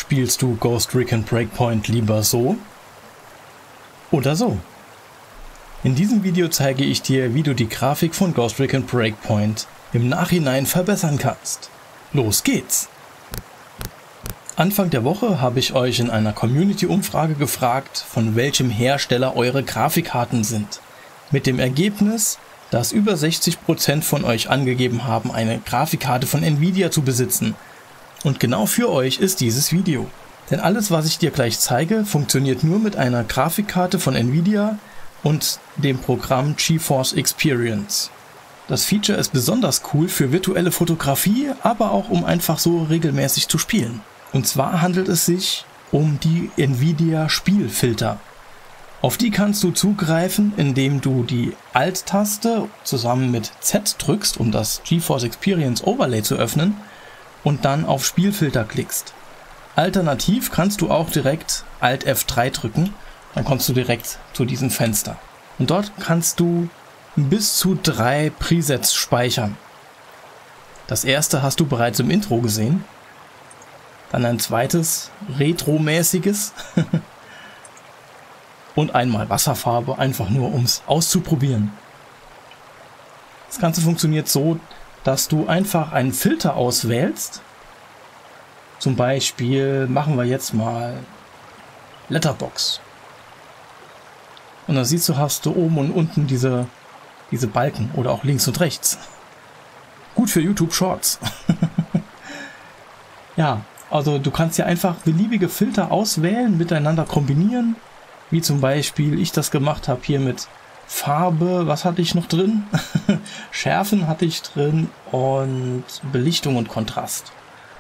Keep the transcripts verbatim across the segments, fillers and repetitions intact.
spielst du Ghost Recon Breakpoint lieber so oder so? In diesem Video zeige ich dir, wie du die Grafik von Ghost Recon Breakpoint im Nachhinein verbessern kannst. Los geht's! Anfang der Woche habe ich euch in einer Community-Umfrage gefragt, von welchem Hersteller eure Grafikkarten sind. Mit dem Ergebnis, dass über sechzig Prozent von euch angegeben haben, eine Grafikkarte von Nvidia zu besitzen. Und genau für euch ist dieses Video. Denn alles, was ich dir gleich zeige, funktioniert nur mit einer Grafikkarte von Nvidia und dem Programm GeForce Experience. Das Feature ist besonders cool für virtuelle Fotografie, aber auch um einfach so regelmäßig zu spielen. Und zwar handelt es sich um die Nvidia Spielfilter. Auf die kannst du zugreifen, indem du die Alt-Taste zusammen mit Z drückst, um das GeForce Experience Overlay zu öffnen, und dann auf Spielfilter klickst. Alternativ kannst du auch direkt Alt F drei drücken, dann kommst du direkt zu diesem Fenster. Und dort kannst du bis zu drei Presets speichern. Das erste hast du bereits im Intro gesehen. Dann ein zweites, retromäßiges. Und einmal Wasserfarbe, einfach nur um es auszuprobieren. Das Ganze funktioniert so, dass du einfach einen Filter auswählst. Zum Beispiel machen wir jetzt mal Letterbox. Und dann siehst du, hast du oben und unten diese, diese Balken oder auch links und rechts. Gut für YouTube Shorts. Ja, also du kannst ja einfach beliebige Filter auswählen, miteinander kombinieren. Wie zum Beispiel ich das gemacht habe hier mit Farbe, was hatte ich noch drin? Schärfen hatte ich drin und Belichtung und Kontrast.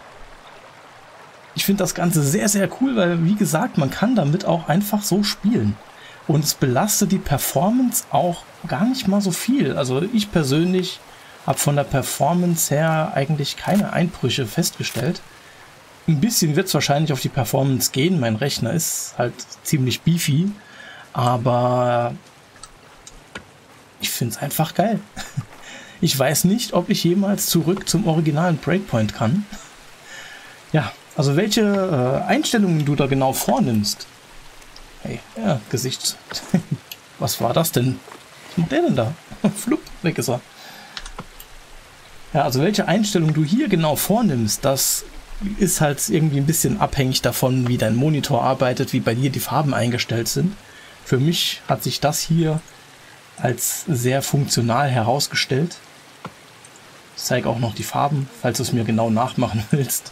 Ich finde das Ganze sehr, sehr cool, weil wie gesagt, man kann damit auch einfach so spielen. Und es belastet die Performance auch gar nicht mal so viel. Also ich persönlich habe von der Performance her eigentlich keine Einbrüche festgestellt. Ein bisschen wird es wahrscheinlich auf die Performance gehen. Mein Rechner ist halt ziemlich beefy, aber ich finde es einfach geil. Ich weiß nicht, ob ich jemals zurück zum originalen Breakpoint kann. Ja, also welche äh, Einstellungen du da genau vornimmst. Hey, ja, Gesicht. Was war das denn? Was macht der denn da? Flupp, weg ist er. Ja, also welche Einstellungen du hier genau vornimmst, das ist halt irgendwie ein bisschen abhängig davon, wie dein Monitor arbeitet, wie bei dir die Farben eingestellt sind. Für mich hat sich das hier als sehr funktional herausgestellt. Ich zeige auch noch die Farben, falls du es mir genau nachmachen willst.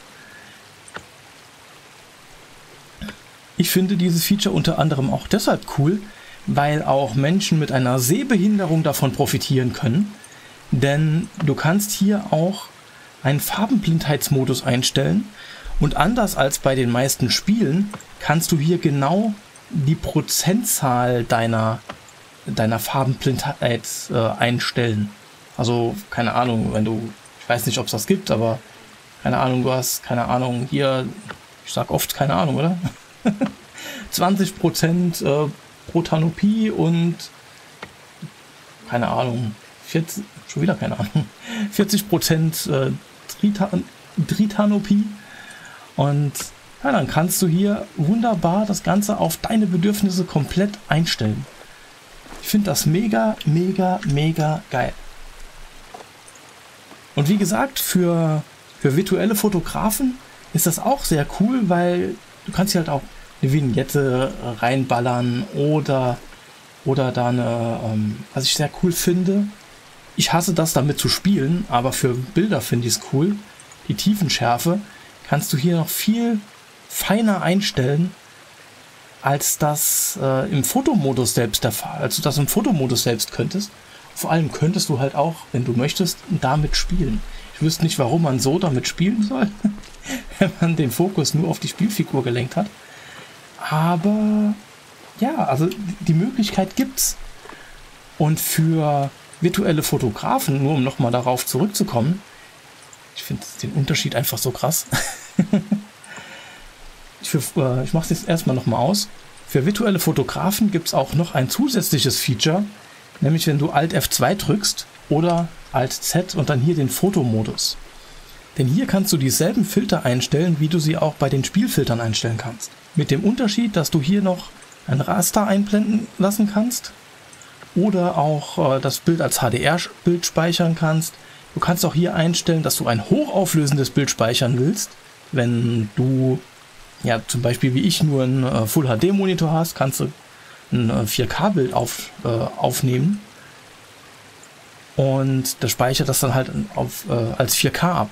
Ich finde dieses Feature unter anderem auch deshalb cool, weil auch Menschen mit einer Sehbehinderung davon profitieren können. Denn du kannst hier auch einen Farbenblindheitsmodus einstellen und anders als bei den meisten Spielen kannst du hier genau die Prozentzahl deiner, deiner Farbenblindheit äh, einstellen. Also, keine Ahnung, wenn du, ich weiß nicht, ob es das gibt, aber keine Ahnung, du hast, keine Ahnung, hier, ich sag oft keine Ahnung, oder? zwanzig Prozent äh, Protanopie und keine Ahnung, vierzig, schon wieder keine Ahnung, vierzig Prozent äh, Tritan Tritanopie und ja, dann kannst du hier wunderbar das Ganze auf deine Bedürfnisse komplett einstellen. Ich finde das mega, mega, mega geil. Und wie gesagt, für, für virtuelle Fotografen ist das auch sehr cool, weil du kannst hier halt auch eine Vignette reinballern oder, oder da eine, ähm, was ich sehr cool finde. Ich hasse das damit zu spielen, aber für Bilder finde ich es cool. Die Tiefenschärfe kannst du hier noch viel feiner einstellen, als das äh, im Fotomodus selbst der Fall, als du das im Fotomodus selbst könntest. Vor allem könntest du halt auch, wenn du möchtest, damit spielen. Ich wüsste nicht, warum man so damit spielen soll, wenn man den Fokus nur auf die Spielfigur gelenkt hat. Aber ja, also die Möglichkeit gibt's. Und für virtuelle Fotografen, nur um nochmal darauf zurückzukommen, ich finde den Unterschied einfach so krass. ich äh, ich mache es jetzt erstmal nochmal aus. Für virtuelle Fotografen gibt es auch noch ein zusätzliches Feature, nämlich wenn du Alt F zwei drückst oder Alt Z und dann hier den Fotomodus. Denn hier kannst du dieselben Filter einstellen, wie du sie auch bei den Spielfiltern einstellen kannst. Mit dem Unterschied, dass du hier noch ein Raster einblenden lassen kannst oder auch äh, das Bild als H D R-Bild speichern kannst. Du kannst auch hier einstellen, dass du ein hochauflösendes Bild speichern willst. Wenn du ja zum Beispiel wie ich nur einen äh, Full H D-Monitor hast, kannst du ein äh, vier K-Bild auf, äh, aufnehmen und das speichert das dann halt auf, äh, als vier K ab.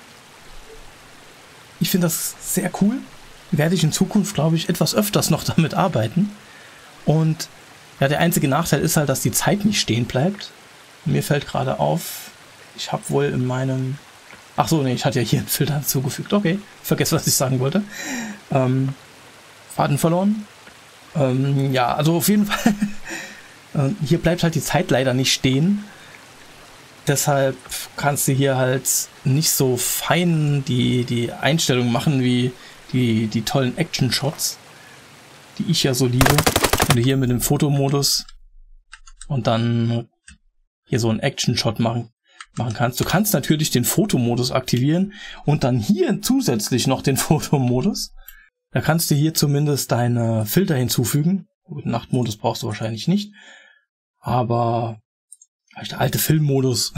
Ich finde das sehr cool. Werde ich in Zukunft, glaube ich, etwas öfters noch damit arbeiten. Und ja, der einzige Nachteil ist halt, dass die Zeit nicht stehen bleibt. Mir fällt gerade auf, ich habe wohl in meinem... Ach so, nee, ich hatte ja hier einen Filter hinzugefügt. Okay, vergesst, was ich sagen wollte. Ähm, Faden verloren. Ähm, ja, also auf jeden Fall, äh, hier bleibt halt die Zeit leider nicht stehen. Deshalb kannst du hier halt nicht so fein die, die Einstellungen machen wie die, die tollen Action-Shots, die ich ja so liebe. Wenn du hier mit dem Fotomodus und dann hier so einen Action-Shot machen, machen kannst. Du kannst natürlich den Fotomodus aktivieren und dann hier zusätzlich noch den Fotomodus. Da kannst du hier zumindest deine Filter hinzufügen. Gut, Nachtmodus brauchst du wahrscheinlich nicht. Aber vielleicht der alte Filmmodus.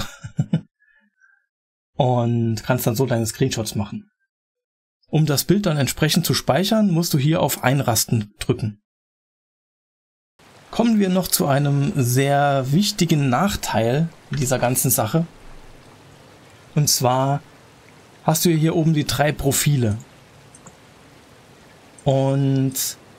Und kannst dann so deine Screenshots machen. Um das Bild dann entsprechend zu speichern, musst du hier auf Einrasten drücken. Kommen wir noch zu einem sehr wichtigen Nachteil dieser ganzen Sache. Und zwar hast du hier oben die drei Profile. Und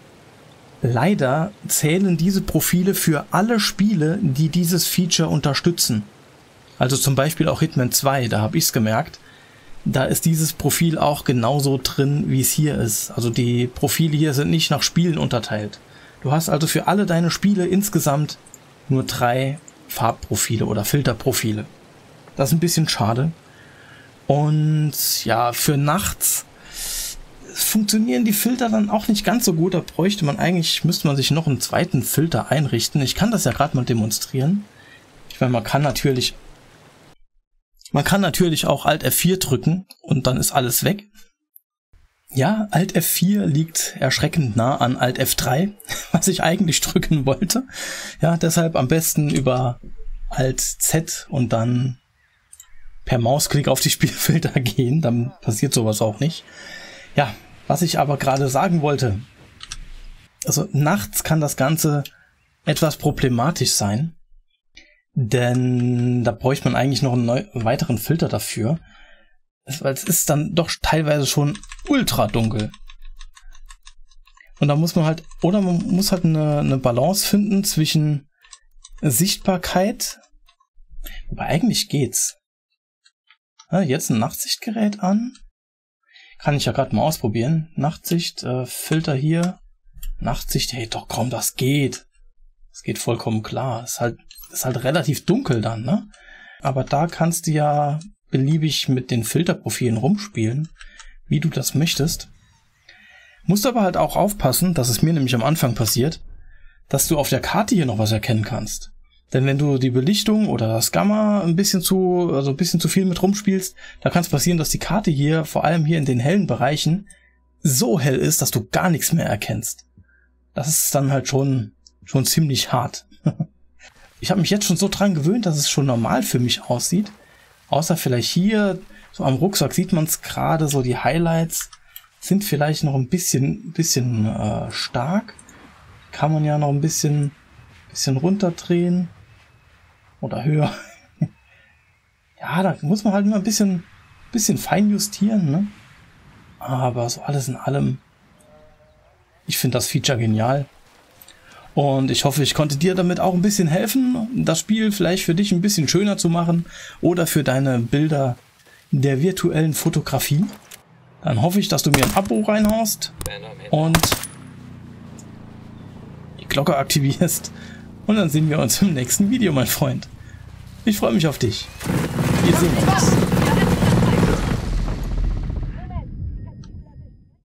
leider zählen diese Profile für alle Spiele, die dieses Feature unterstützen. Also zum Beispiel auch Hitman zwei, da habe ich es gemerkt. Da ist dieses Profil auch genauso drin, wie es hier ist. Also die Profile hier sind nicht nach Spielen unterteilt. Du hast also für alle deine Spiele insgesamt nur drei Farbprofile oder Filterprofile. Das ist ein bisschen schade. Und ja, für nachts funktionieren die Filter dann auch nicht ganz so gut. Da bräuchte man eigentlich, müsste man sich noch einen zweiten Filter einrichten. Ich kann das ja gerade mal demonstrieren. Ich meine, man kann natürlich man kann natürlich auch Alt F vier drücken und dann ist alles weg. Ja, Alt F vier liegt erschreckend nah an Alt F drei, was ich eigentlich drücken wollte. Ja, deshalb am besten über Alt Z und dann per Mausklick auf die Spielfilter gehen, dann passiert sowas auch nicht. Ja, was ich aber gerade sagen wollte, also nachts kann das Ganze etwas problematisch sein, denn da bräuchte man eigentlich noch einen neu, weiteren Filter dafür, weil es ist dann doch teilweise schon ultra dunkel. Und da muss man halt, oder man muss halt eine, eine Balance finden zwischen Sichtbarkeit, wobei eigentlich geht's. Ja, jetzt ein Nachtsichtgerät an. Kann ich ja gerade mal ausprobieren. Nachtsicht, äh, Filter hier. Nachtsicht, hey, doch komm, das geht. Das geht vollkommen klar. Ist halt, ist halt relativ dunkel dann, ne? Aber da kannst du ja beliebig mit den Filterprofilen rumspielen, wie du das möchtest. Musst aber halt auch aufpassen, das ist mir nämlich am Anfang passiert, dass du auf der Karte hier noch was erkennen kannst. Denn wenn du die Belichtung oder das Gamma ein bisschen zu, also ein bisschen zu viel mit rumspielst, da kann es passieren, dass die Karte hier, vor allem hier in den hellen Bereichen, so hell ist, dass du gar nichts mehr erkennst. Das ist dann halt schon, schon ziemlich hart. Ich habe mich jetzt schon so dran gewöhnt, dass es schon normal für mich aussieht. Außer vielleicht hier, so am Rucksack sieht man es gerade, so die Highlights sind vielleicht noch ein bisschen, bisschen äh, stark. Kann man ja noch ein bisschen, bisschen runterdrehen. Oder höher. Ja, da muss man halt immer ein bisschen, bisschen fein justieren, ne? Aber so alles in allem, ich finde das Feature genial. Und ich hoffe, ich konnte dir damit auch ein bisschen helfen, das Spiel vielleicht für dich ein bisschen schöner zu machen oder für deine Bilder der virtuellen Fotografie. Dann hoffe ich, dass du mir ein Abo reinhaust und die Glocke aktivierst. Und dann sehen wir uns im nächsten Video, mein Freund. Ich freue mich auf dich. Wir sehen uns.